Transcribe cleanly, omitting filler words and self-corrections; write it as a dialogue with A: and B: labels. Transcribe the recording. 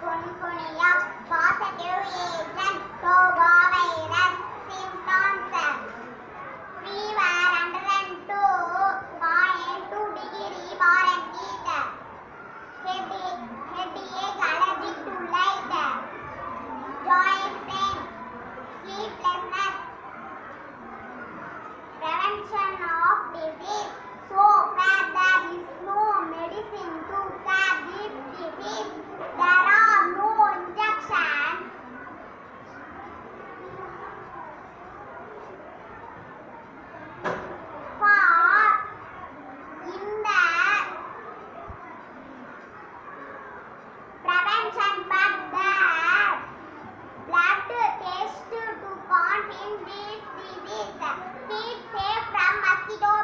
A: CHIKUNGUNYA positive agent virus symptoms fever 102.2 degree Fahrenheit headache allergic to light joint pain sleeplessness prevention of disease so far there is no medicine to cure this disease. There are no injections for in the prevention, but the blood test to count in this disease. Keep safe from mosquito